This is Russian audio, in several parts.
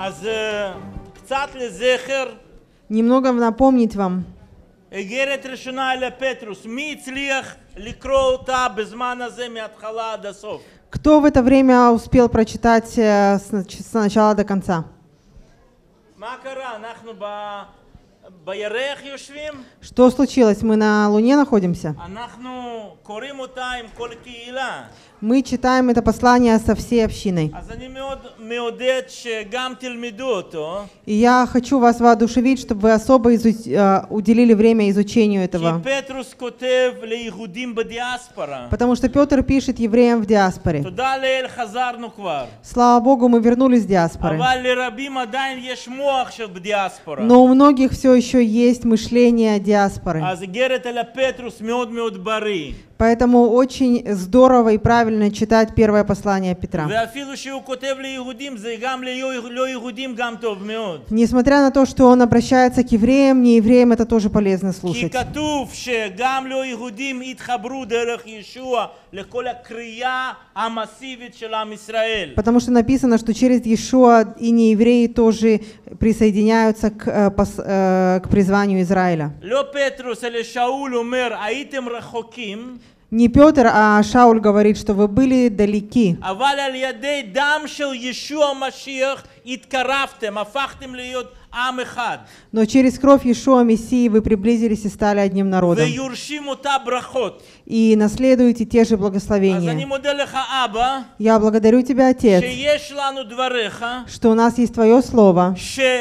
Немного напомнить вам. Кто в это время успел прочитать с начала до конца? Что случилось? Мы на Луне находимся? Мы читаем это послание со всей общиной. И я хочу вас воодушевить, чтобы вы особо уделили время изучению этого. Потому что Петр пишет евреям в диаспоре. Слава Богу, мы вернулись с диаспоры. Но у многих все еще есть мышление диаспоры. Поэтому очень здорово и правильно читать первое послание Петра. Несмотря на то, что он обращается к евреям, не евреям это тоже полезно слушать. Потому что написано, что через Иешуа и неевреи тоже присоединяются к призванию Израиля. Не Петр, а Шауль говорит, что вы были далеки. Но через кровь Иешуа Мессии вы приблизились и стали одним народом. И наследуете те же благословения. Я благодарю Тебя, Отец, что у нас есть Твое Слово,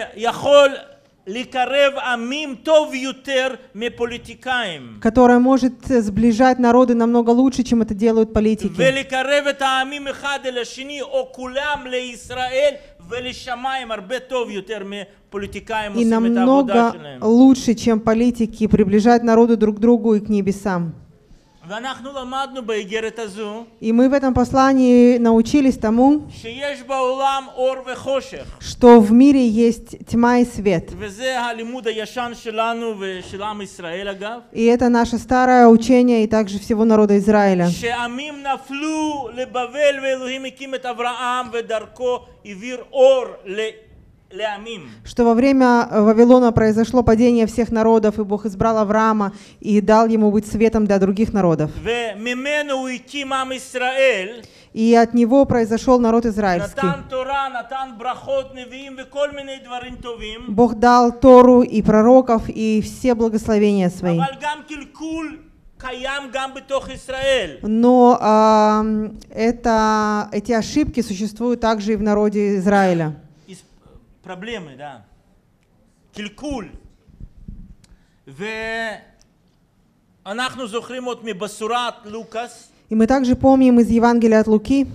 которое может сближать народы намного лучше, чем это делают политики. И намного лучше, чем политики, приближать народы друг к другу и к небесам. И мы в этом послании научились тому, что в мире есть тьма и свет. И это наше старое учение и также всего народа Израиля. Что во время Вавилона произошло падение всех народов, и Бог избрал Авраама и дал ему быть светом для других народов. И от него произошел народ израильский. Бог дал Тору и пророков и все благословения свои. Но эти ошибки существуют также и в народе Израиля. Проблемы, да. Килькуль. И мы также помним из Евангелия от Луки,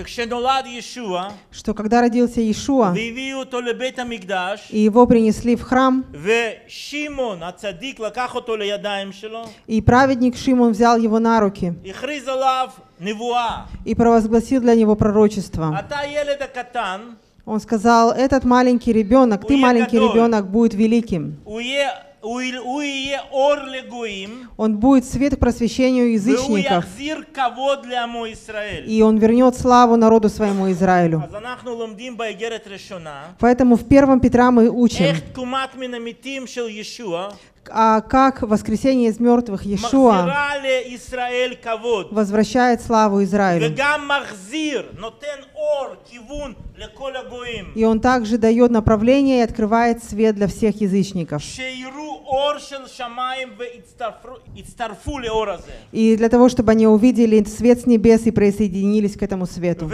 что когда родился Иешуа, и его принесли в храм, и праведник Шимон взял его на руки и провозгласил для него пророчество. Он сказал: этот маленький ребенок, ты маленький ребенок, будет великим. Он будет свет к просвещению язычников. И он вернет славу народу своему Израилю. Поэтому в 1 Петра мы учим, как воскресение из мертвых Иешуа возвращает славу Израилю. И он также дает направление и открывает свет для всех язычников. И для того, чтобы они увидели свет с небес и присоединились к этому свету.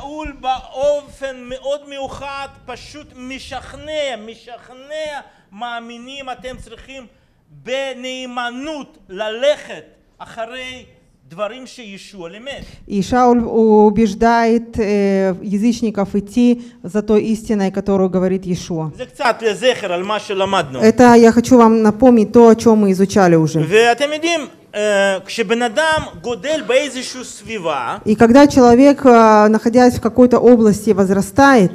И Шауль убеждает язычников идти за той истиной, которую говорит Иешуа. Это я хочу вам напомнить то, о чем мы изучали уже. И когда человек, находясь в какой-то области, возрастает,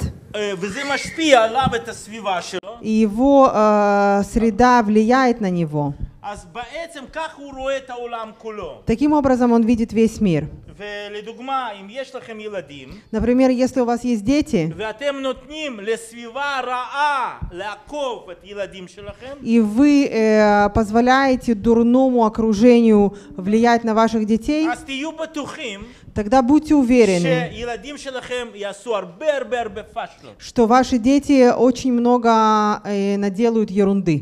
и его среда влияет на него, אז בעצם כך הוא רואה את העולם כולו. Таким образом он видит весь мир. ולדוגמה, אם יש לכם ילדים, Например, если у вас есть дети, ואתם נותנים לסביבה רעה לעקוף את ילדים שלכם, и вы позволяете дурному окружению влиять на ваших детей, אז תהיו בטוחים тогда будьте уверены, שילדים שלכם יעשו הרבה פשלות. что ваши дети очень много наделают ерунды.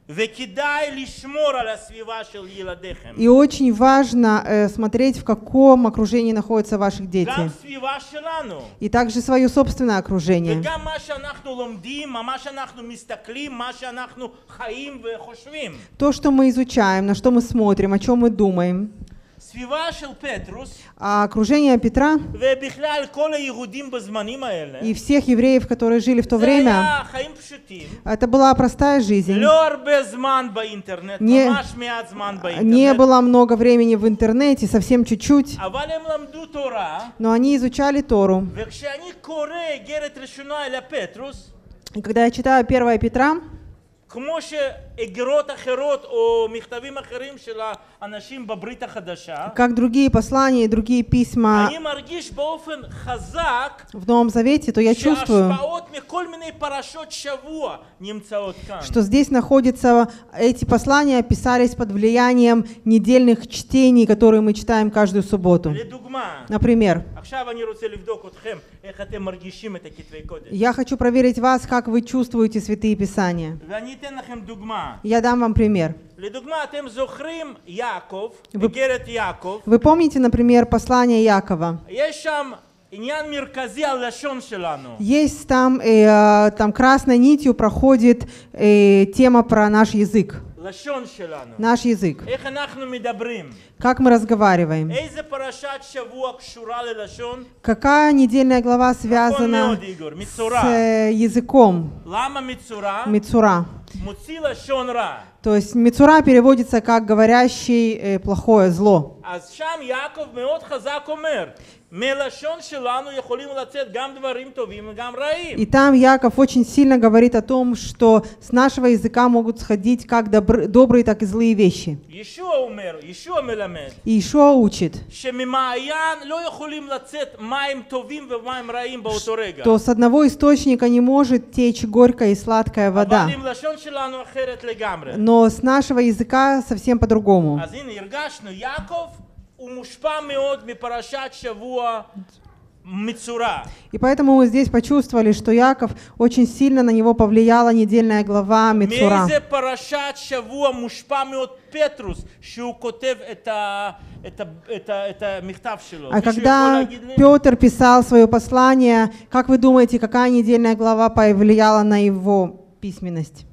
וכדאי לשמור על הסביבה של ילדיכם. И очень важно смотреть, в каком окружении находятся ваши дети. גם סביבה שלנו. И также свое собственное окружение. וגם מה שאנחנו לומדים, מה שאנחנו מסתכלים, מה שאנחנו חיים וחושבים. То, что мы изучаем, на что мы смотрим, о чем мы думаем. סביבה של פטרוס, А окружение Петра ובכלל כל היהודים בזמנים האלה, и всех евреев, которые жили в то זה היה время, חיים פשוטים. это была простая жизнь. לא הרבה זמן באינטרנט, ממש מעט זמן Не באינטרנט. было много времени в интернете, совсем чуть-чуть, אבל הם למדו תורה, но они изучали Тору. וכשאני קורא איגרת ראשונה אל הפטרוס, И когда я читаю 1 Петра, כמו שאיגרות אחרות או מכתבים אחרים של האנשים בברית החדשה, как другие послания и другие письма אני מרגיש באופן חזק в Новом Завете, то я чувствую, שהשפעות מכל מיני פרשות שבוע נמצאות כאן. что здесь находятся, эти послания писались под влиянием недельных чтений, которые мы читаем каждую субботу. לדוגמה, Например, עכשיו אני רוצה לבדוק אתכם, איך אתם מרגישים את הכתבי קודש. я хочу проверить вас, как вы чувствуете Святые Писания. ואני אתן לכם דוגמה. Я dам вам пример. לדוגמה, אתם זוכרים יעקב, איגרת יעקב, Вы помните, например, послание Якова? יש שם עניין מרכזי על לשון שלנו. Есть там, там красной нитью проходит тема про наш язык. לשון שלנו. Наш язык. איך אנחנו מדברים? Как мы разговариваем. איזה פרשת שבוע קשורה ללשון? Какая недельная глава נכון связана מאוד, איגור, מצורע. с языком? למה מצורע? Мицура. מוציא לשון רע. То есть Мицура переводится как говорящий плохое, зло. אז שם יעקב מאוד חזק אומר, מלשון שלנו יכולים לצאת גם דברים טובים וגם רעים. И там Яков очень сильно говорит о том, что с нашего языка могут сходить как добрые, так и злые вещи. ישוע אומר, ישוע מלמד, И Ишуа учит, שממעיין לא יכולים לצאת מים טובים ומים רעים באותו רגע. что с одного источника не может течь горькая и сладкая вода. אבל עם לשון שלנו אחרת לגמרי. Но с нашего языка совсем по-другому. אז הנה הרגשנו, יעקב הוא מושפע מאוד מפרשת שבוע מצורע. И поэтому мы здесь почувствовали, что Яков очень сильно на него повлияла недельная глава Мицура. מאיזה פרשת שבוע מושפע מאוד פטרוס שהוא כותב את המכתב שלו? А מישהו יכול когда להגיד לי? Петр писал свое послание, как вы думаете, какая недельная глава повлияла на его письменность?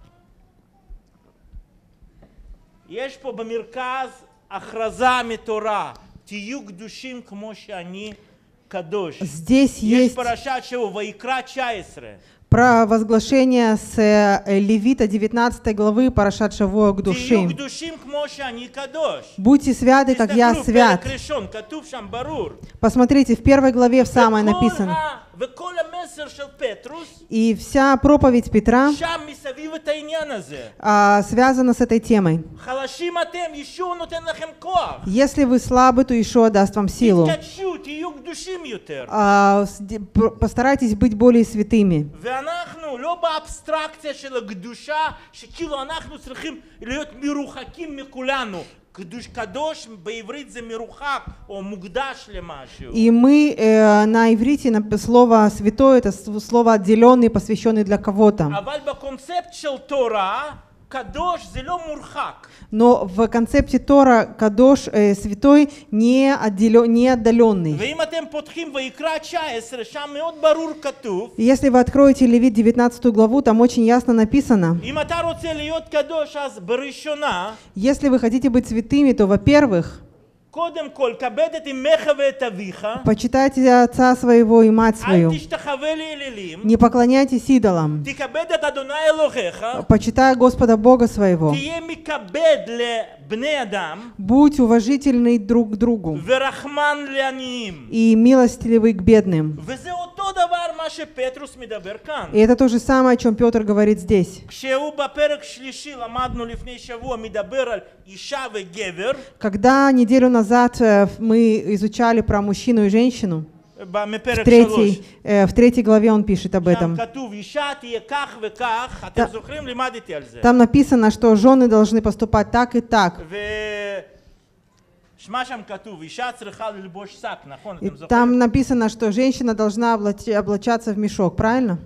יש פה במרכז הכרזה מתורה, תהיו קדושים כמו שאני קדוש. Здесь יש есть פרשת שבוע, ויקרא 19. провозглашение с Левита 19 главы Парашат Шавуа תהיו Гдушим. קדושים כמו שאני קדוש. Будьте святы, как я תסתכלו, свят. פרק ראשון, כתוב שם ברור. Посмотрите, в первой главе в самой написано. וכל המסר של פטרוס, И вся проповедь Петра שם מסביב את העניין הזה. связана с этой темой. חלשים אתם, ישוע נותן לכם כוח. Если вы слабы, то Ишуа даст вам силу. תתקדשו, תהיו קדושים יותר. Постарайтесь быть более святыми. ואנחנו לא באבסטרקציה של הקדושה, שכאילו אנחנו צריכים להיות מרוחקים מכולנו. קדוש בעברית זה מרוחק או מוקדש למשהו. И мы на иврите слово «святой» — это слово «отделенный», посвященный для кого-то. אבל בקונספט של תורה, קדוש זה לא מורחק. Но в концепте Тора «кадош» святой не отдаленный. ואם אתם פותחים ויקרא 19, שם מאוד ברור כתוב. Если вы откроете Левит 19 главу, там очень ясно написано, אם אתה רוצה להיות קדוש, אז בראשונה, если вы хотите быть святыми, то, во-первых, קודם כל, כבד את אמך ואת אביך. почитайте отца своего и мать свою. אל תשתחווה לאלילים. Не поклоняйтесь идолам. תכבד את אדוני אלוהיך. Почитай Господа Бога своего. תהיה מכבד לבני אדם. Будь уважительный друг к другу ורחמן לעניים. и милостливый к бедным. וזה אותו דבר מה מה שפטרוס מדבר כאן. И это то же самое, о чем Петр говорит здесь. כשהוא בפרק שלישי, למדנו לפני שבוע, מדבר על אישה וגבר. Когда неделю назад мы изучали про мужчину и женщину, בפרק в третьей главе он пишет об этом. שם כתוב, אישה תהיה כך וכך, אתם זוכרים? לימדתי על זה. Там написано, что жены должны поступать так и так. שמה שם כתוב, אישה צריכה ללבוש שק, נכון? И там написано, что женщина должна облачаться в мешок, правильно?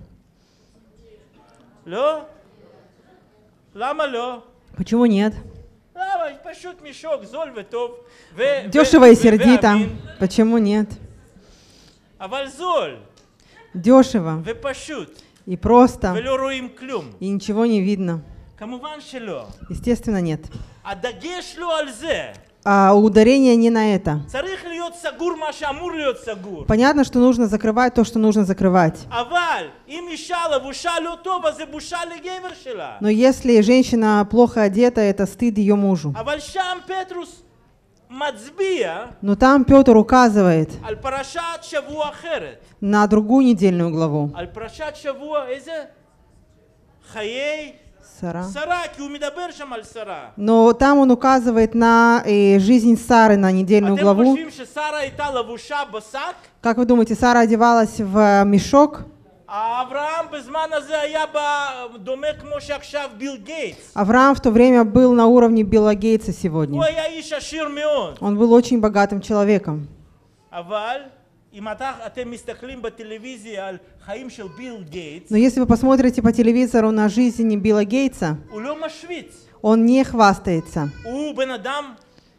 לא? למה לא? Почему нет? למה? פשוט משוק, זול וטוב. Дешево и сердито. Почему нет? אבל זול. Дешево. ופשוט. И просто. ולא רואים כלום. И ничего не видно. כמובן שלא. Естественно, нет. הדגש לא על זה. А ударение не на это. צריך להיות סגור מה שאמור להיות סגור. Понятно, что нужно закрывать то, что нужно закрывать. אבל אם אישה לבושה לא טוב, אז זה בושה לגבר שלה. Но если женщина плохо одета, это стыд ее мужу. אבל שם פטרוס מצביע. Но там Петр указывает על פרשת שבוע אחרת. на другую недельную главу. על פרשת שבוע איזה? חיי Сара. שרה, כי הוא מדבר שם על שרה. Но там он указывает на жизнь Сары, на недельную אתם главу. חושבים ששרה הייתה לבושה בשק? Как вы думаете, Сара одевалась в мешок? אברהם בזמן הזה היה דומה כמו שעכשיו ביל גייטס. Авраам в то время был на уровне Билла Гейтса сегодня. הוא היה איש עשיר מאוד. Он был очень богатым человеком. אבל אם אתם מסתכלים בטלוויזיה על חיים של ביל גייטס, Но если вы посмотрите по телевизору на жизнь Билла Гейтса, הוא לא משוויץ. он не хвастается. הוא בן אדם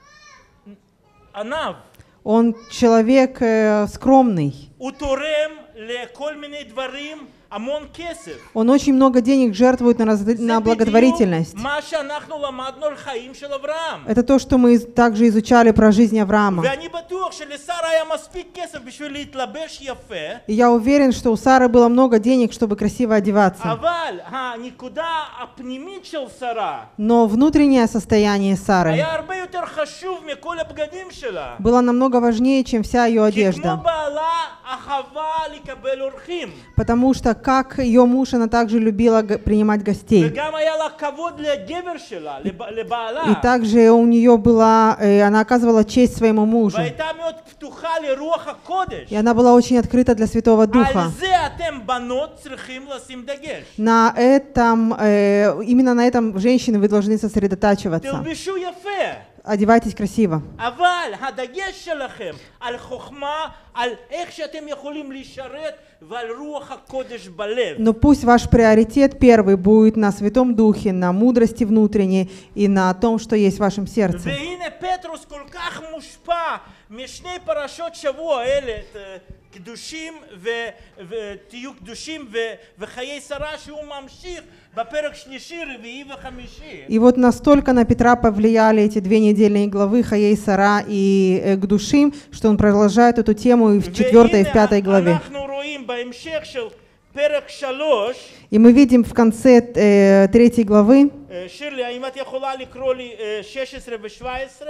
ענב. Он человек скромный. הוא תורם לכל מיני דברים המון כסף. Он очень много денег жертвует на благотворительность. מה שאנחנו למדנו על חיים של אברהם. Это то, что мы также изучали про жизнь Авраама. ואני בטוח שלשרה היה מספיק כסף בשביל להתלבש יפה. И я уверен, что у Сары было много денег, чтобы красиво одеваться. אבל הנקודה הפנימית של שרה Но внутреннее состояние Сары היה הרבה יותר חשוב מכל הבגדים שלה. было намного важнее, чем вся ее כי כמו одежда. בעלה אהבה לקבל אורחים. Потому что, как ее муж, она также любила принимать гостей. וגם היה לה כבוד לגבר שלה, לבעלה. И также у нее была, она оказывала честь своему мужу. והייתה מאוד פתוחה לרוח הקודש. И она была очень открыта для Святого על Духа. זה אתם בנות צריכים לשים דגש. На этом, именно на этом женщины вы должны сосредотачиваться. תלבשו יפה. Одевайтесь красиво. אבל הדגש שלכם על חוכמה, על איך שאתם יכולים לשרת ועל רוח הקודש בלב. Но пусть ваш приоритет первый будет на Святом Духе, на мудрости внутренней и на том, что есть в вашем сердце. והנה פטרוס כל כך מושפע משני פרשות שבוע אלה, קדושים ותהיו קדושים וחיי שרה, שהוא ממשיך בפרק שלישי, רביעי וחמישי. И вот настолько на Петра повлияли эти две недельные главы Хаей Сара и Гдушим, что он продолжает эту тему и в 4 и в 5 главе. אנחנו רואים בהמשך של פרק 3. И мы видим в конце 3 главы. שירלי, האם את יכולה לקרוא לי 16 ו-17?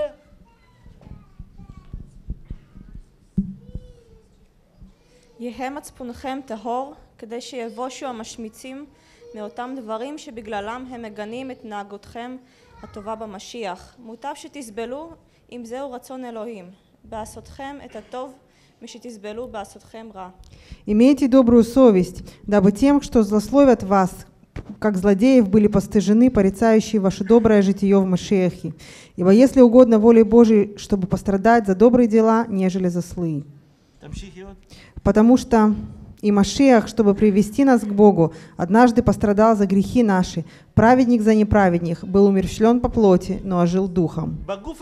יהא מצפונכם טהור, כדי שיבושו המשמיצים מאותם דברים שבגללם הם מגנים את נהגותכם הטובה במשיח. מוטב שתסבלו אם זהו רצון אלוהים, בעשותכם את הטוב משתסבלו בעשותכם רע. Имейте добрую совесть, дабы тем, что злословят вас, как злодеев, были постыжены, порицающие ваше доброе житие в Машиахе. Ибо если угодно воле Божией, чтобы пострадать за добрые дела, нежели за злые. Потому что и Машиах, чтобы привести нас к Богу, однажды пострадал за грехи наши. Праведник за неправедных, был умерщвлен по плоти, но ожил духом.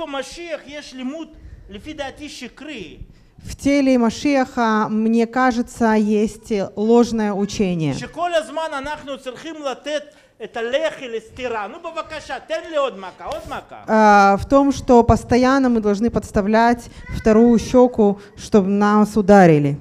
В теле Машиаха, мне кажется, есть ложное учение. В том, что постоянно мы должны подставлять вторую щеку, чтобы нас ударили.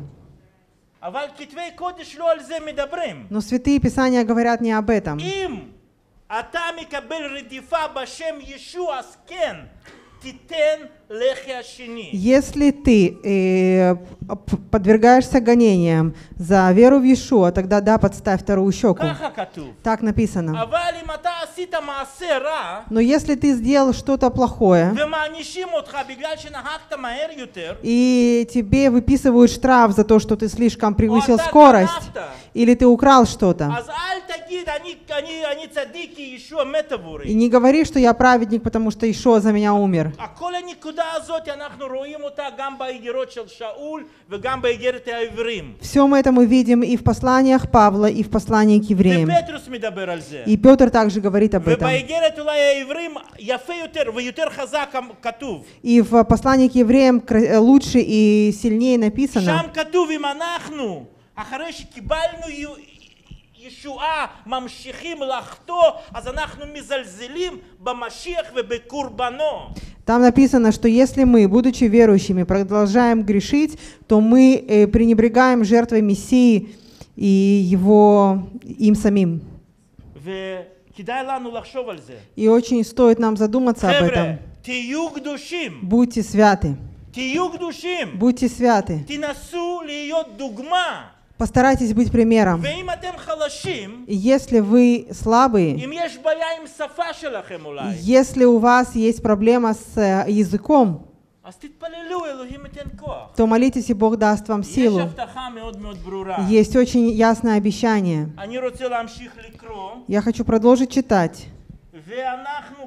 Но святые Писания говорят не об этом. תיתן לחי השני. Если ты подвергаешься гонениям за веру в Иешуа, тогда да, подставь вторую щеку. ככה כתוב. Так написано. אבל אם אתה עשית מעשה רע, Но если ты сделал что-то плохое, ומענישים אותך בגלל שנהגת מהר יותר, и тебе выписывают штраф за то, что ты слишком או превысил אתה скорость, גנבת, или ты украл что-то, אז אל תגיד אני צדיק כי ישוע מת и עבורי. не говори, что я праведник, потому что Иешуа за меня умер. כל הנקודה הזאת אנחנו רואים אותה גם באיגרות של שאול וגם באיגרת העברים. Все это мы видим и в посланиях Павла, и в послании к евреям. ופטרוס מדבר על זה. И Петр также говорит об этом. ובאיגרת אולי העברים יפה יותר ויותר חזק כתוב. И в послании к евреям лучше и сильнее написано. שם כתוב אם אנחנו אחרי שקיבלנו ישועה ממשיכים לחטוא, אז אנחנו מזלזלים במשיח ובקורבנו. Там написано, что если мы, будучи верующими, продолжаем грешить, то мы пренебрегаем жертвой Мессии и им самим. וכדאי לנו לחשוב על זה. И очень стоит нам задуматься об חבר'ה, этом. תהיו קדושים. Будьте святы. תהיו קדושים. Будьте святы. תנסו להיות דוגמה. Постарайтесь быть примером. ואם אתם חלשים, И если вы слабые, אם יש בעיה עם שפה שלכם אולי, если у вас есть проблема с языком, אז תתפללו, אלוהים ייתן כוח. то молитесь, и Бог даст вам יש силу. הבטחה מאוד מאוד ברורה. Есть очень ясное обещание. אני רוצה להמשיך לקרוא, Я хочу продолжить читать. ואנחנו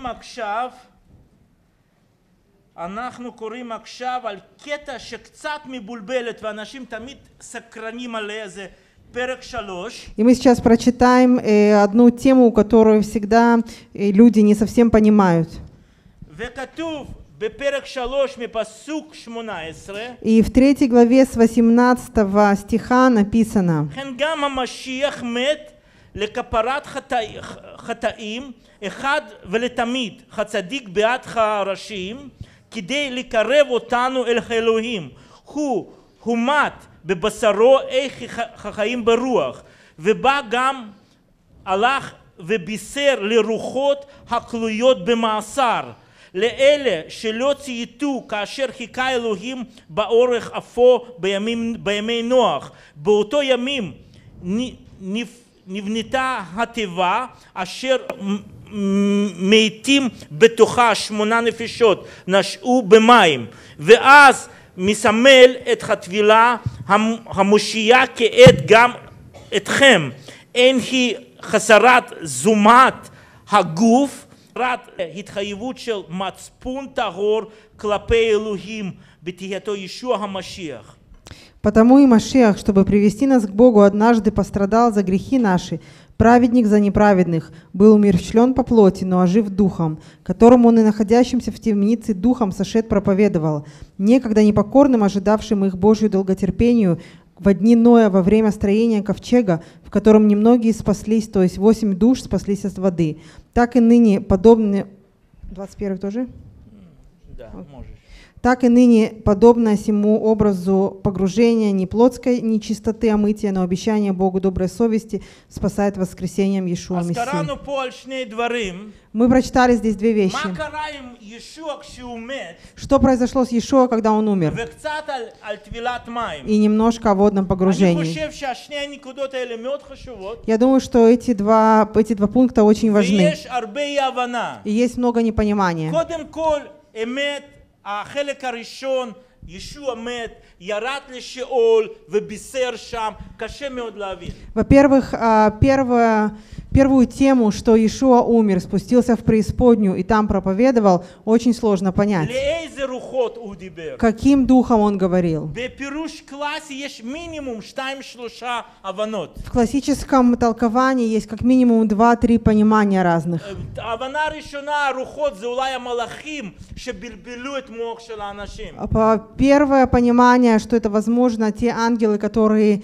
קוראים עכשיו על קטע שקצת מבולבלת ואנשים תמיד סקרנים עליה, זה פרק 3. И мы сейчас прочитаем одну тему, которую всегда люди не совсем понимают. וכתוב בפרק 3 מפסוק 18, И в 3 главе с 18 стиха написано: כן גם המשיח מת לכפרת חטאים אחד ולתמיד, הצדיק בעד הראשים, כדי לקרב אותנו אל האלוהים. הוא מת בבשרו איך החיים ברוח, ובא גם הלך ובישר לרוחות הכלויות במאסר, לאלה שלא צייתו כאשר חיכה אלוהים באורך אפו בימי נוח. באותו ימים נבנתה התיבה אשר מתים בתוכה 8 נפשות נשאו במים, ואז מסמל את הטבילה המושיעה כעת גם אתכם. אין היא חסרת זומת הגוף, רק התחייבות של מצפון טהור כלפי אלוהים בתהייתו ישוע המשיח. Потому и Машиах, чтобы привести нас к Богу, однажды пострадал за грехи наши, праведник за неправедных, был умерщвлен по плоти, но ожив духом, которому он и находящимся в темнице духом сошед проповедовал, некогда непокорным, ожидавшим их Божью долготерпению, во дни Ноя, во время строения ковчега, в котором немногие спаслись, то есть 8 душ спаслись от воды. Так и ныне подобные... 21 тоже? Да, можешь. Так и ныне, подобно сему образу погружения не плотской нечистоты, а мытия, но обещание Богу доброй совести спасает воскресением Иешуа אז Мессии. קראנו פה על שני דברים. Мы прочитали здесь две вещи. מה קרה עם ישוע כשהוא מת, Что произошло с Иешуа, когда он умер? וקצת על טבילת מים. И немножко о водном אני погружении. חושב שהשני הנקודות האלה מאוד חשובות, Я думаю, что эти два пункта очень важны. ויש הרבה אי הבנה. И есть много непонимания. קודם כל, אמת, החלק הראשון, ישוע מת, ירד לשאול ובישר שם, קשה מאוד להבין. Во-первых, первую тему, что Иешуа умер, спустился в преисподнюю и там проповедовал, очень сложно понять. לאיזה רוחות הוא דיבר? Каким духом он говорил? בפירוש קלאסי יש מינימום 2-3 הבנות. В классическом толковании есть как минимум 2-3 понимания разных. ההבנה הראשונה, הרוחות זה אולי המלאכים שבלבלו את מוח של האנשים. Первое понимание, что это, возможно, те ангелы, которые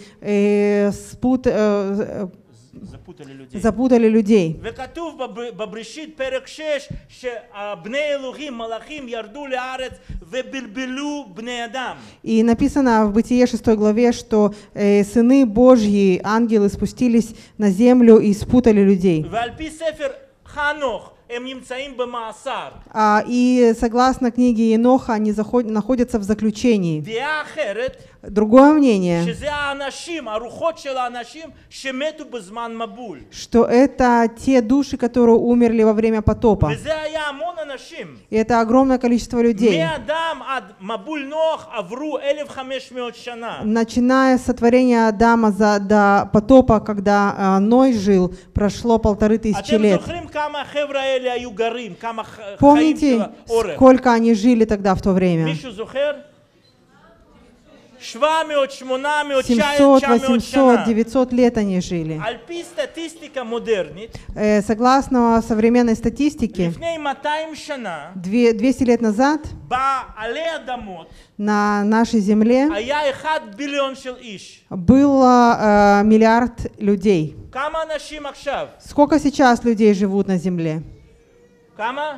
запутали людей. וכתוב בבראשית פרק 6 שבני אלוהים, מלאכים, ירדו לארץ ובלבלו בני אדם. И написано в Бытие 6 главе, что сыны Божьи, ангелы, спустились на землю и спутали людей. ועל פי ספר חנוך הם נמצאים במאסר. И согласно книге Еноха, они находятся в заключении. דעה אחרת, Другое мнение, שזה האנשים, הרוחות של האנשים שמתו בזמן מבול. что это те души, которые умерли во время потопа. וזה היה המון אנשים. И это огромное количество людей. מאדם עד מבול נוח עברו 1500 שנה. Начиная с сотворения Адама до потопа, когда Ной жил, прошло 1500 אתם лет. זוכרים כמה החבר'ה האלה היו גרים, כמה חיים של Помните, האורך? сколько они жили тогда в то время? מישהו זוכר? 700, 800, 700, 900 800, שנה. 900 лет они жили. על פי סטטיסטיקה מודרנית, Согласно современной статистике, לפני 200 שנה, 200 лет назад בעלי אדמות на нашей земле היה 1 ביליון של איש. было миллиард людей. כמה אנשים עכשיו? Сколько сейчас людей живут на земле? כמה?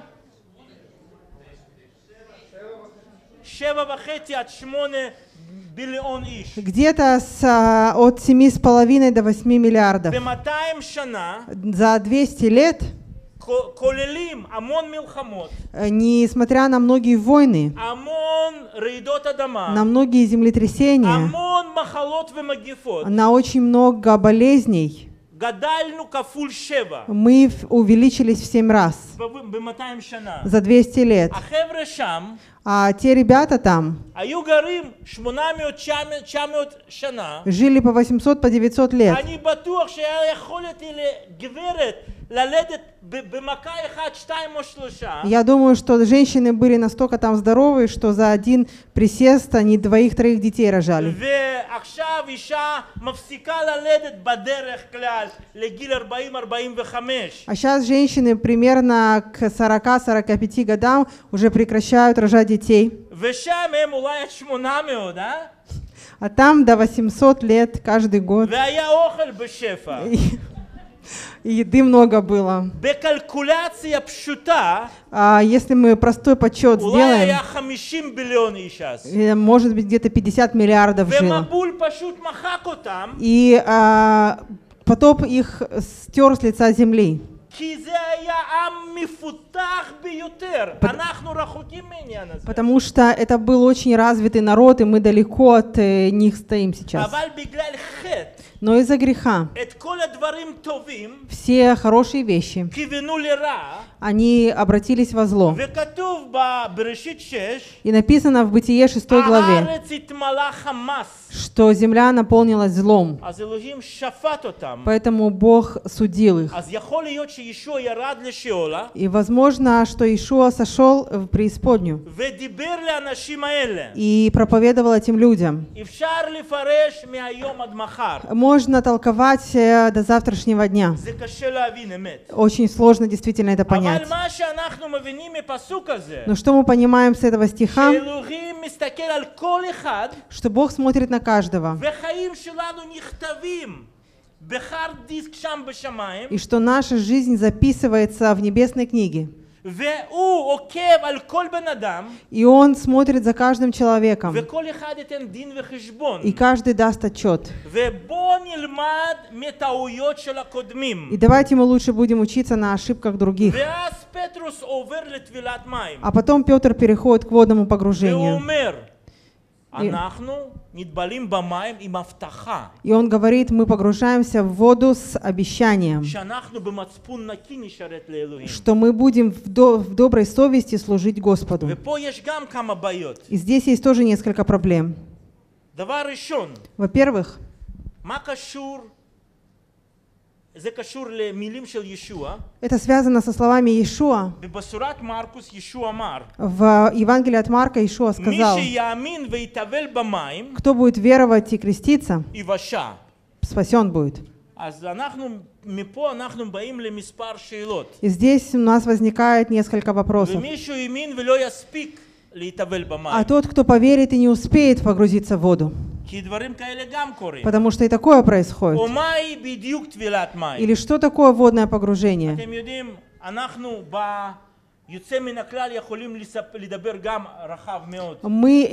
7.5 עד 8 ביליון איש. Где-то от 7,5 до 8 миллиардов. ב-200 שנה, За 200 лет, כוללים המון מלחמות, несмотря на многие войны, המון רעידות אדמה, на многие землетрясения, המון מחלות ומגפות, на очень много болезней, גדלנו כפול 7 мы увеличились в 7 раз ב-200 שנה. за 200 лет. החבר'ה שם А те ребята там היו גרים 800-900 שנה. жили по 800, по 900 лет. אני בטוח שהיה יכולת לגברת ללדת במכה 1, 2 או 3. Я думаю, что женщины были настолько там здоровые, что за один присест они 2-3 детей рожали. ועכשיו אישה מפסיקה ללדת בדרך כלל לגיל 40-45. А сейчас женщины примерно к 40-45 годам уже прекращают рожать детей. ושם הם אולי 800, А там до 800 лет каждый год. והיה אוכל בשפע. И еды много было. בקלקולציה פשוטה, Если мы простой подсчет אולי היה сделаем, 50 ביליון איש אז. может быть где-то 50 миллиардов жило. ומבול פשוט מחק אותם, И потоп их стер с лица земли. כי זה היה עם מפותח ביותר. אנחנו רחוקים מהעניין הזה. Потому что это был очень развитый народ, и мы далеко от них стоим сейчас. אבל בגלל חטא, Но из-за греха את כל הדברים טובים все хорошие вещи, כיוונו לרע, они обратились во зло. וכתוב בבראשית 6, И написано в Бытие 6 главе, הארץ התמלא חמס. что земля наполнилась злом. אז אלוהים שפט אותם. Поэтому Бог судил их. אז יכול להיות שישוע ירד לשאולה, И возможно, что Иешуа сошел в преисподнюю ודיבר לאנשים האלה. и проповедовал этим людям. אפשר לפרש מהיום עד מחר. Можно толковать до завтрашнего дня. זה קשה להבין אמת. Очень сложно действительно это אבל понять. מה שאנחנו מבינים מפסוק הזה, Но что мы понимаем с этого стиха? שאלוהים מסתכל על כל אחד, Что Бог смотрит на каждого. וחיים שלנו נכתבים בחרד דיסק שם בשמיים, И что наша жизнь записывается в небесной книге. והוא עוקב על כל בן אדם, И Он смотрит за каждым человеком. וכל אחד ייתן דין וחשבון. И каждый даст отчет. ובוא נלמד מטעויות של הקודמים. И давайте мы лучше будем учиться на ошибках других. ואז פטרוס עובר לטבילת מים. А потом Петр переходит к водному והוא погружению. אומר, אנחנו נטבלים במים עם הבטחה, И он говорит, мы погружаемся в воду с обещанием, שאנחנו במצפון נקי נשרת לאלוהים. что мы будем в доброй совести служить Господу. ופה יש גם כמה בעיות. И здесь есть тоже несколько проблем. דבר ראשון, Во-первых, מה קשור, זה קשור למילים של ישוע, это связано со словами Иешуа. בבשורת מרקוס ישוע אמר, В Евангелии от Марка Иешуа מי сказал, שיאמין ויטבל במים, кто будет веровать и креститься, יבשע. спасен будет. אז מפה אנחנו באים למספר שאלות. И здесь у нас возникает несколько вопросов. ומישהו האמין ולא יספיק להתאבל במים. А тот, кто поверит и не успеет погрузиться в воду, כי דברים כאלה גם קורים. потому что и такое происходит. או מהי בדיוק טבילת מים? Или что такое водное погружение? אתם יודעים, אנחנו ביוצא מן הכלל יכולים לדבר גם רחב מאוד. Мы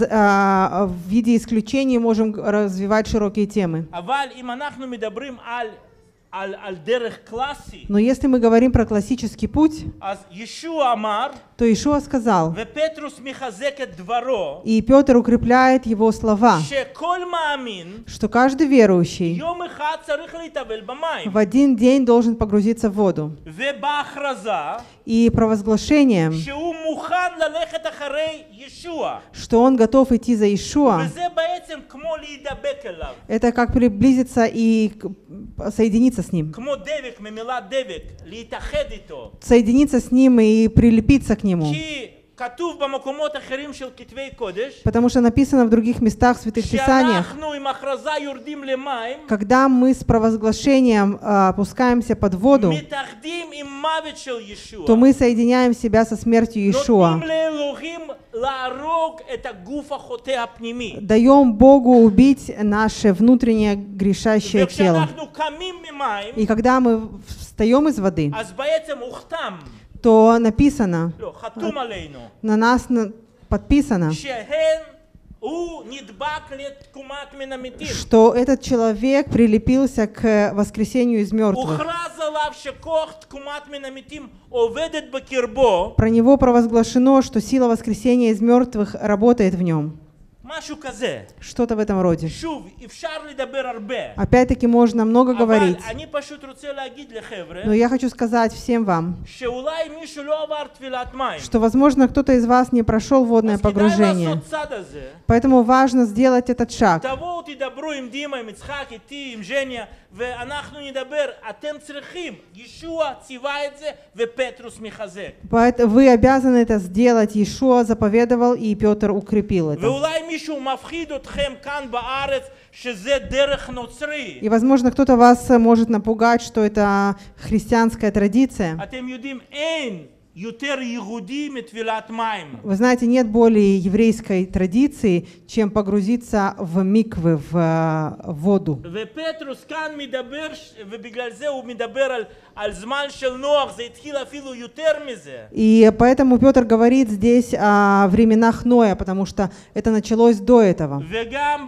в виде исключений можем развивать широкие темы. אבל אם אנחנו מדברים על על דרך קלאסי, Но если мы говорим про классический путь, אז ישוע אמר, то Иешуа сказал, ופטרוס מחזק את דברו, и Петр укрепляет его слова, שכל מאמין что каждый верующий יום אחד צריך להתאבל במים. в один день должен погрузиться в воду. ובהכרזה И провозглашением, שהוא מוכן ללכת אחרי ישוע. что он готов идти за Иешуа, וזה בעצם כמו להידבק אליו. это как приблизиться и соединиться с ним. כמו דבק, ממילה דבק, להתאחד איתו. Соединиться с ним и прилепиться к нему. כי כתוב במקומות אחרים של כתבי קודש, Потому что написано в других местах в Святых Писаниях, שאנחנו עם הכרזה יורדים למים, когда мы с провозглашением опускаемся под воду, מתאחדים עם מוות של ישוע. то мы соединяем себя со смертью Иешуа. נותנים לאלוהים להרוג את הגוף החוטא הפנימי. Даем Богу убить наше внутреннее грешащее тело. וכשאנחנו קמים ממים, И когда мы встаем из воды, אז בעצם הוכתם, то написано, לא, חתום עלינו, на нас подписано, הוא נדבק לתקומת מן המתים. что этот человек прилепился к воскресению из мертвых. הוכרז עליו שכוח תקומת מן המתים עובדת בקרבו. Про него провозглашено, что сила воскресения из мертвых работает в нем. משהו כזה. Что-то в этом роде. שוב, אפשר לדבר הרבה. Опять-таки можно много говорить. אבל אני פשוט רוצה להגיד לחבר'ה, Но я хочу сказать всем вам, שאולי מישהו לא עבר טבילת מים. что, возможно, кто-то из вас не прошел водное אז כדאי погружение. לעשות צד הזה. Поэтому важно сделать этот шаг. תבואו, תדברו עם דימה, עם יצחק, איתי, עם ז'ניה, ואנחנו נדבר. אתם צריכים. ישוע ציווה את זה, ופטרוס מחזק. Вы обязаны это сделать. Иешуа заповедовал, и Петр укрепил это. ואולי מישהו מפחיד אתכם כאן בארץ, שזה דרך נוצרי. И, возможно, кто-то вас может напугать, что это христианская традиция. אתם יודעים, אין יותר יהודי מטבילת מים. Вы знаете, нет более еврейской традиции, чем погрузиться в миквы, в воду. ופטרוס כאן מדבר, ובגלל זה הוא מדבר על זמן של נוח, זה התחיל אפילו יותר מזה. И поэтому Петр говорит здесь о временах Ноя, потому что это началось до этого. וגם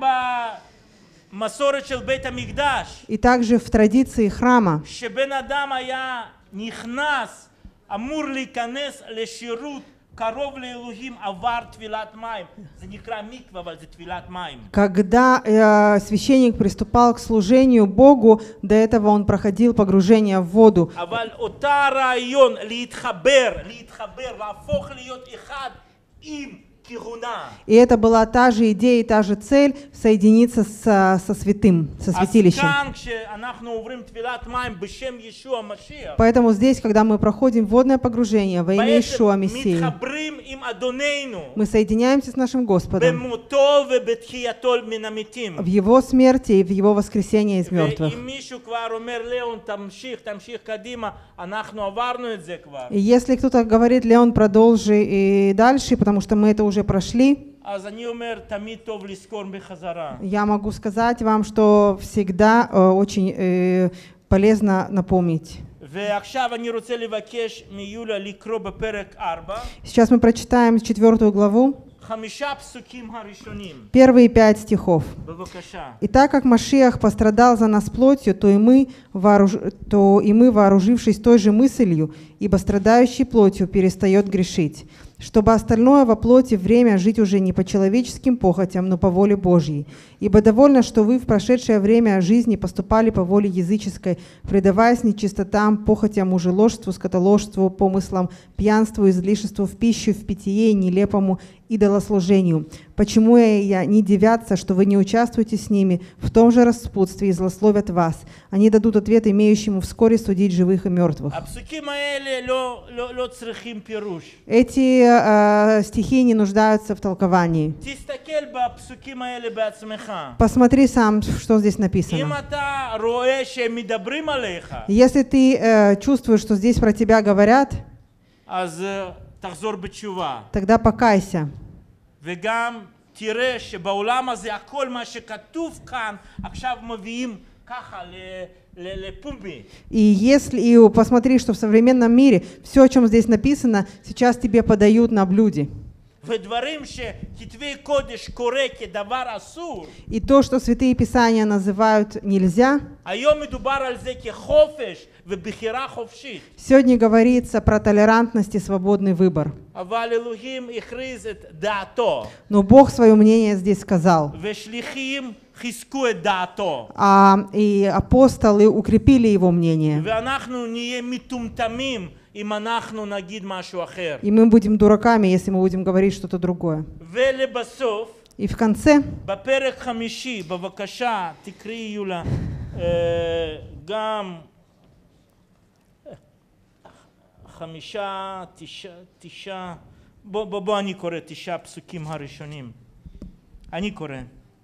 במסורת של בית המקדש, И также в תрадиции храма, שבן אדם היה נכנס, אמור להיכנס לשירות קרוב לאלוהים, עבר טבילת מים. זה נקרא מקווה, אבל זה טבילת מים. когда священник приступал к служению Богу, до этого он проходил погружение в воду. אבל אותה רעיון להתחבר, להפוך להיות אחד עם כהונה. И это была та же идея и та же цель соединиться со святым, со святилищем. אז כאן כשאנחנו עוברים טבילת מים בשם ישוע המשיח, Поэтому здесь, когда мы проходим водное погружение во имя Иешуа Мессии, מתחברים עם אדוננו, мы соединяемся с нашим Господом במותו ובתחייתו מן המתים. в Его смерти и в Его воскресении из мертвых. ואם מישהו כבר אומר, ליאון, תמשיך קדימה, אנחנו עברנו את זה כבר. И если кто-то говорит, Леон, продолжи и дальше, потому что мы это уже прошли, אז אני אומר, תמיד טוב לזכור בחזרה. я могу сказать вам, что всегда очень полезно напомнить. ועכשיו אני רוצה לבקש מיולה לקרוא בפרק 4, Сейчас мы прочитаем 4 главу, 5 פסוקים הראשונים. первые 5 стихов. בבקשה. «И так как Машиах пострадал за нас плотью, то и мы, вооружившись той же мыслью, ибо страдающий плотью перестает грешить, чтобы остальное во плоти время жить уже не по человеческим похотям, но по воле Божьей. Ибо довольно, что вы в прошедшее время жизни поступали по воле языческой, предаваясь нечистотам, похотям, мужеложству, скотоложству, помыслам, пьянству, излишеству в пищу, в питье, нелепому идолослужению. Почему я не дивятся, что вы не участвуете с ними в том же распутстве и злословят вас? Они дадут ответ имеющему вскоре судить живых и мертвых». הפסוקים האלה לא צריכים פירוש. Эти стихи не нуждаются в толковании. תסתכל בפסוקים האלה בעצמך. Посмотри сам, что здесь אם написано. אתה רואה שהם מדברים עליך, Если ты чувствуешь, что здесь про тебя говорят, אז תחזור בתשובה. тогда покайся. וגם תראה שבעולם הזה הכל מה שכתוב כאן עכשיו מביאים ככה לפומבי. И посмотри, что в современном мире все, о чем здесь написано, сейчас тебе подают на блюде. ודברים שכתבי קודש קורא כדבר אסור, И то, что Святые Писания называют нельзя, היום מדובר על זה כחופש ובחירה חופשית. сегодня говорится про толерантность и свободный выбор. אבל אלוהים הכריז את דעתו, Но Бог свое мнение здесь сказал. ושליחים חיזקו את דעתו. И апостолы укрепили его мнение. ואנחנו נהיה מטומטמים אם אנחנו נגיד משהו אחר. И мы будем дураками, если мы будем говорить что-то другое. ולבסוף, И в конце, בפרק חמישי, בבקשה, תקראי יולה, גם חמישה, תשעה, בוא אני קורא 9 פסוקים הראשונים. אני קורא.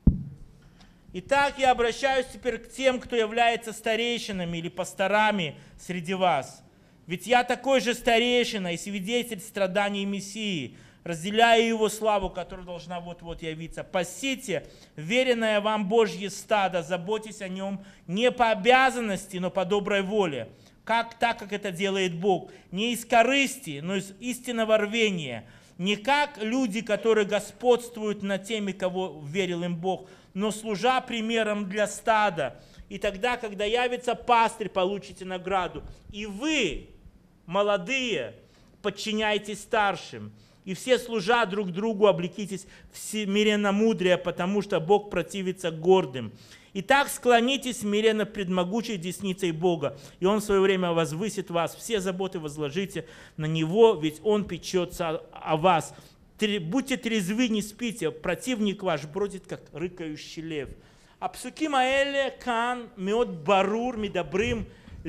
Итак, я обращаюсь теперь к тем, кто является старейшинами или пасторами среди вас. Ведь я такой же старейшина и свидетель страданий Мессии, разделяю его славу, которая должна вот-вот явиться. Пасите веренное вам Божье стадо, заботьтесь о нем не по обязанности, но по доброй воле, так как это делает Бог, не из корысти, но из истинного рвения, не как люди, которые господствуют над теми, кого верил им Бог, но служа примером для стада. И тогда, когда явится пастырь, получите награду. И вы, молодые, подчиняйтесь старшим. И все, служа друг другу, облекитесь в смиренно-мудрее, потому что Бог противится гордым. Итак, склонитесь смиренно пред могучей десницей Бога, и Он в свое время возвысит вас. Все заботы возложите на Него, ведь Он печется о вас. Будьте трезвы, не спите, противник ваш бродит, как рыкающий лев. הפסוקים האלה כאן מאוד ברור מדברים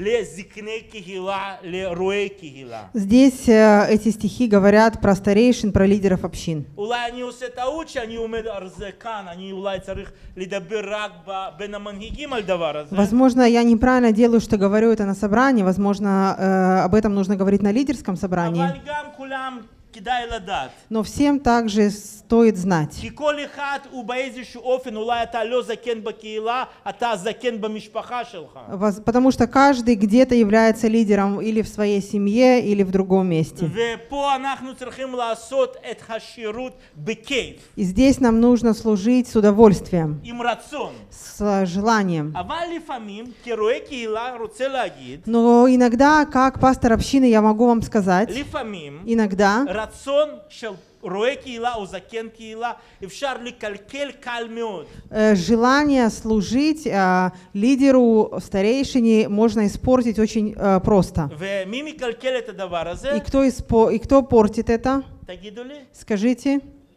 לזקני קהילה, לרועי קהילה. Здесь эти стихи говорят про старейшин, про лидеров общин. אולי אני עושה טעות שאני עומד על זה כאן, אני אולי צריך לדבר רק בין המנהיגים על דבר הזה. Возможно, я неправильно делаю, что говорю это на собрании. Возможно, об этом нужно говорить на лидерском собрании. אבל גם כולם כדאי לדעת. Но всем также стоит знать. כי כל אחד הוא באיזשהו אופן, אולי אתה לא זקן בקהילה, אתה זקן במשפחה שלך. Потому что каждый где-то является лидером или в своей семье, или в другом месте. ופה אנחנו צריכים לעשות את השירות בכיף. И здесь нам нужно служить с удовольствием, עם רצון. с желанием. אבל לפעמים, כרועה קהילה, רוצה להגיד, Но иногда, как пастор общины, я могу вам сказать, לפעמים, иногда רצון של רועה קהילה או זקן קהילה אפשר לקלקל קל מאוד. желание служить лидеру, старейшине можно испортить очень просто. ומי מקלקל את הדבר הזה? И кто портит это? תגידו לי. Скажите.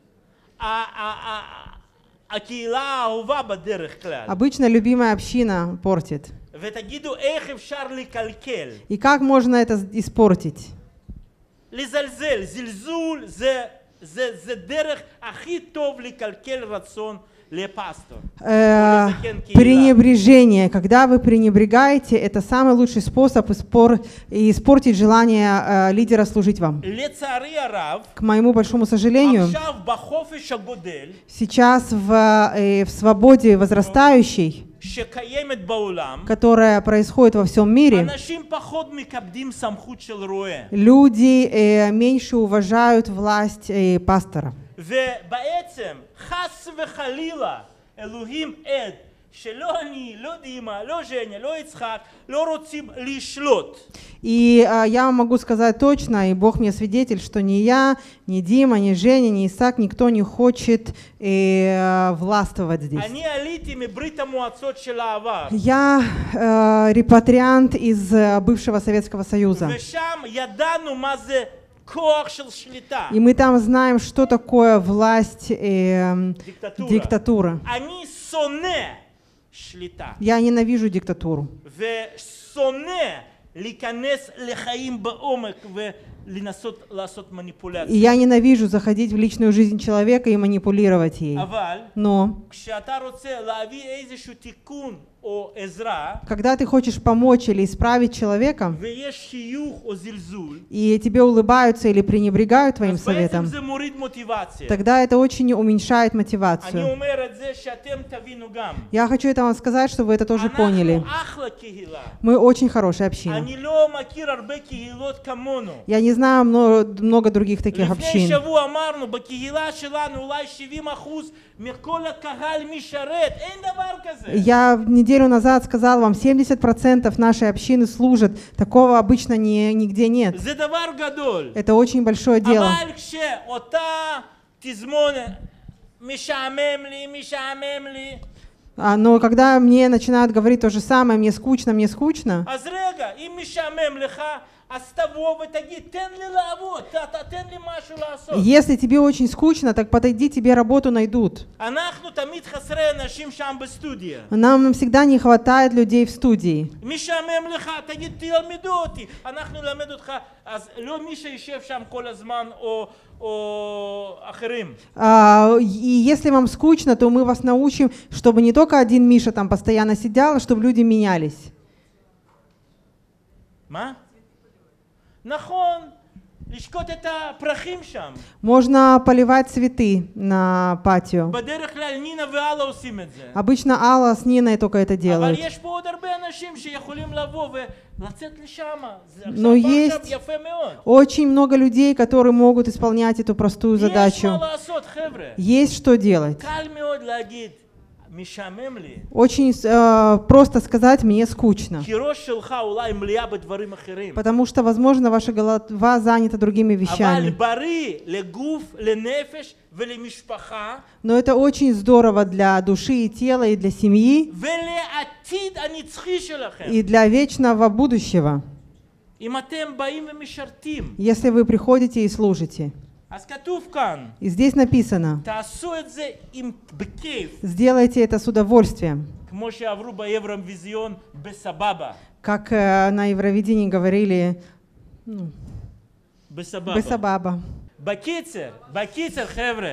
הקהילה האהובה בדרך כלל. Обычно любимая община портит. ותגידו איך אפשר לקלקל. И как можно это испортить? לזלזל, זלזול זה דרך הכי טוב לקלקל רצון לפסטור. Пренебрежение. Когда вы пренебрегаете, это самый лучший способ испортить желание лидера служить вам. לצערי הרב, К моему большому сожалению, עכשיו בחופש הגודל, сейчас в свободе возрастающей, שקיימת בעולם, которая происходит во всем мире, אנשים פחות מכבדים סמכות של רועה. люди меньше уважают власть пастора. ובעצם, חס וחלילה, אלוהים עד, שלא אני, לא דימה, לא ז'ניה, לא יצחק, לא רוצים לשלוט. И я вам могу сказать точно, и Бог мне свидетель, что ни я, ни Дима, ни Женя, ни Исаак, никто не хочет властвовать здесь. אני עליתי מברית המועצות של העבר. Я репатриант из бывшего Советского Союза. ושם ידענו מה זה כוח של שליטה. И мы там знаем, что такое власть, диктатура. אני שונא שליטа. Я ненавижу диктатуру. ושונא להיכנס לחיים בעומק ולנסות לעשות מניפולציה. И я ненавижу заходить в личную жизнь человека и манипулировать ей. אבל Но כשאתה רוצה להביא איזשהו תיקון או עזרה, когда ты хочешь помочь или исправить человека, ויש חיוך או זלזול, и тебе улыбаются или пренебрегают твоим אז בעצם советом, זה מוריד מוטיבציה. тогда это очень уменьшает אני мотивацию. אומר את זה שאתם תבינו גם. Я хочу это вам сказать, чтобы вы это тоже поняли. אנחנו אחלה קהילה. Мы очень хорошая община. אני לא מכיר הרבה קהילות כמונו. Я не знаю много других таких לפני общин. שבוע אמרנו, בקהילה שלנו אולי 70% מכל הקהל משרת, אין דבר כזה. Я неделю назад сказал вам, 70% нашей общины служат. Такого обычно нигде нет. זה דבר גדול. Это очень большое дело. אבל כשאותה תזמונת משעמם לי, Но когда мне начинают говорить то же самое, мне скучно, אז רגע, אם משעמם לך, אז תבוא ותגיד, תן לי לעבוד, תן לי משהו לעשות. если тебе очень скучно, так подойди, тебе работу найдут. אנחנו תמיד חסרי אנשים שם בסטודיה. Нам всегда не хватает людей в студии. משעמם לך, תגיד, תלמדו אותי. אנחנו נלמד אותך, אז לא מי שישב שם כל הזמן או אחרים. И если вам скучно, то мы вас научим, чтобы не только один Миша там постоянно сидел, а чтобы люди менялись. מה? נכון, לשקוט את הפרחים שם. Можно поливать цветы на патио. בדרך כלל נינה ואללה עושים את זה. Обычно Алла с Ниной только это אבל делают. יש פה עוד הרבה אנשים שיכולים לבוא ולצאת לשם. זה Но עכשיו есть יפה מאוד. очень много людей, которые могут исполнять эту простую יש מה задачу. לעשות, חבר'ה. Есть что делать. קל מאוד להגיד, משעמם לי. Очень просто сказать «мне скучно». כי ראש שלך אולי מלאה בדברים אחרים. Потому что, возможно, ваша голова занята другими אבל вещами. בריא לגוף, לנפש ולמשפחה. Но это очень здорово для души и тела, и для семьи, ולעתיד הנצחי שלכם. и для вечного будущего, אם אתם באים ומשרתים. если вы приходите и служите. אז כתוב כאן, И здесь написано, תעשו את זה בכיף. сделайте это с удовольствием. כמו שעברו באירוויזיון בסבבה. Как на Евровидении говорили, בסבבה. «Бесабаба». בקיצר,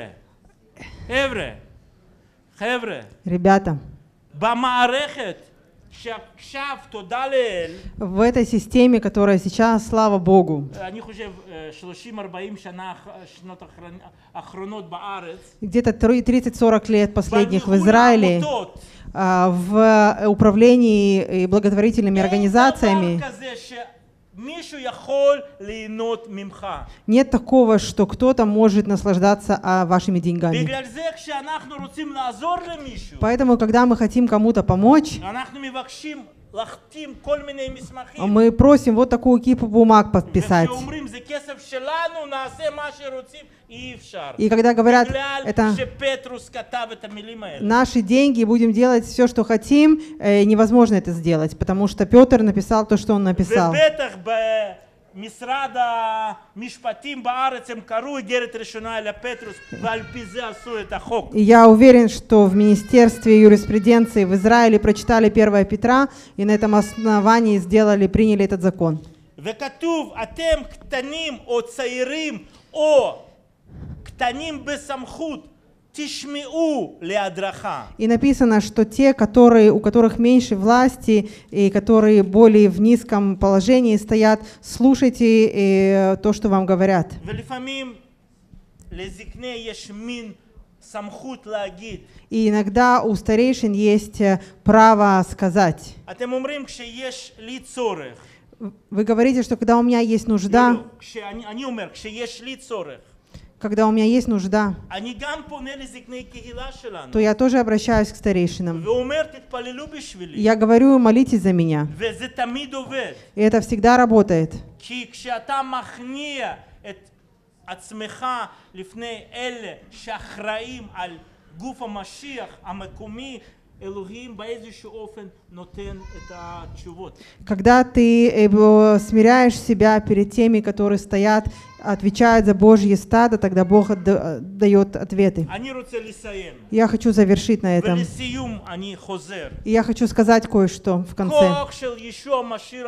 חבר'ה, Ребята, במערכת שעכשיו תודה לאל, в этой системе, которая сейчас, слава Богу, אני חושב 30-40 שנות האחרונות בארץ, где-то 30-40 лет последних в בניהול Израиле, העמותות, в управлении благотворительными אין организациями, דבר כזה שמישהו יכול ליהנות ממך. нет такого, что кто-то может наслаждаться вашими деньгами. בגלל זה כשאנחנו רוצים לעזור למישהו, Поэтому, когда мы хотим кому-то помочь, אנחנו מבקשים להחתים כל מיני מסמכים. мы просим вот такую кипу бумаг подписать. וכשאומרים זה כסף שלנו, נעשה מה שרוצים, אי אפשר. И когда говорят, בגלל это שפטרוס כתב את המילים האלה. наши деньги, будем делать все, что хотим, невозможно это сделать, потому что Петр написал то, что он написал. ובטח במשרד המשפטים בארץ הם קראו איגרת ראשונה אל הפטרוס, ועל פי זה עשו את החוק. И я уверен, что в Министерстве юриспруденции в Израиле прочитали 1 Петра и на этом основании приняли этот закон. וכתוב, אתם קטנים או צעירים או קטנים בסמכות, תשמעו להדרכה. И написано, что те, у которых меньше власти и которые более в низком положении стоят, слушайте то, что вам говорят. ולפעמים לזקני יש מין סמכות להגיד. И иногда у старейшин есть право сказать. אתם אומרים כשיש לי צורך. Вы говорите, что когда у меня есть нужда, אני אומר, כשיש לי צורך. когда у меня есть нужда, אני גם פונה לזקני קהילה שלנו. то я тоже обращаюсь к старейшинам. ואומר, תתפללו בשבילי. Я говорю, молитесь за меня. וזה תמיד עובד. И это всегда работает. כי כשאתה מכניע את עצמך לפני אלה שאחראים על גוף המשיח המקומי, אלוהים באיזשהו אופן נותן את התשובות. Когда ты смиряешь себя перед теми, которые стоят, отвечают за Божье стадо, тогда Бог дает ответы. אני רוצה лисаем. Я хочу завершить на этом. ולסיום אני חוזר. И я хочу сказать кое-что в конце. כוח של ישוע המשיח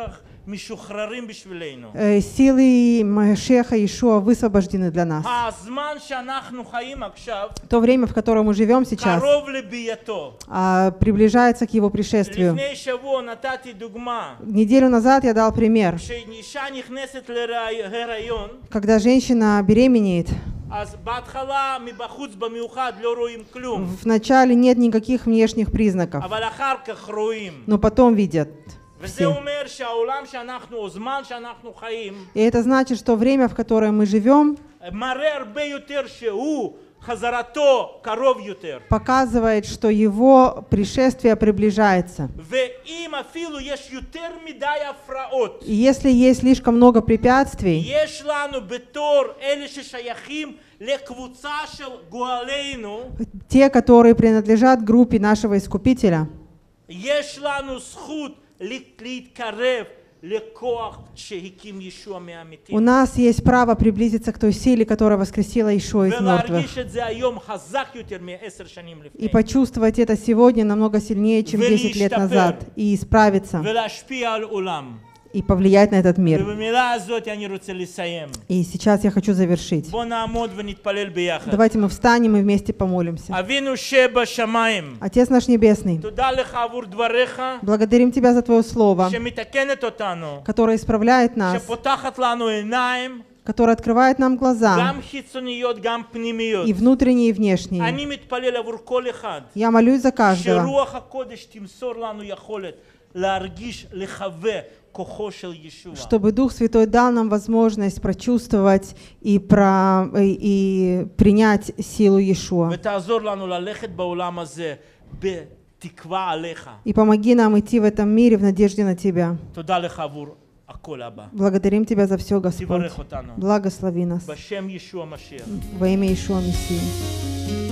משוחררים בשבילנו. Силы Машеха Иешуа высвобождены для нас. הזמן שאנחנו חיים עכשיו То время, в котором мы живем сейчас, קרוב לביאתו. приближается к его пришествию. לפני שבוע נתתי דוגמה, Неделю назад я дал пример. כשאישה נכנסת להיריון, Когда женщина беременеет, אז בהתחלה מבחוץ במיוחד לא רואים כלום, вначале нет никаких внешних признаков, אבל אחר כך רואים. но потом видят וזה все. אומר שהעולם שאנחנו, או זמן שאנחנו חיים, И это значит, что время, в которое мы живем, מראה הרבה יותר שהוא חזרתו קרוב יותר. показывает, что его пришествие приближается. ואם אפילו יש יותר מדי הפרעות, И если есть слишком много препятствий, יש לנו בתור אלה ששייכים לקבוצה של גואלנו, те, которые принадлежат группе нашего Искупителя, יש לנו זכות להתקרב לכוח שהקים ישוע у מהמתים. нас есть право приблизиться к той силе, которая воскресила Иешуа из мертвых, ולהרגיש את זה היום חזק יותר מ10 שנים и לפני. почувствовать это сегодня намного сильнее, чем 10 лет назад, и исправиться, ולהשפיע על עולם. и повлиять на этот мир. ובמילה הזאת אני רוצה לסיים. И сейчас я хочу завершить. בוא נעמוד ונתפלל ביחד. Давайте мы встанем и вместе помолимся. אבינו שבשמיים, Отец наш Небесный, תודה לך עבור דבריך благодарим Тебя за Твое Слово, שמתקנת אותנו, которое исправляет нас, שפותחת לנו עיניים, которое открывает нам глаза, גם חיצוניות, גם פנימיות. и внутренние, и внешние. אני מתפלל עבור כל אחד, Я молюсь за каждого, שרוח הקודש תמסור לנו יכולת להרגיש, לחווה כוחו של ישוע. чтобы Дух Святой дал нам возможность прочувствовать и принять силу Иешуа. ותעזור לנו ללכת בעולם הזה בתקווה עליך. И помоги нам идти в этом мире в надежде на Тебя. תודה לך עבור הכל הבא. Благодарим Тебя за все, Господь. תברך אותנו. Благослови нас בשם ישוע משיח. во имя Иешуа Мессии.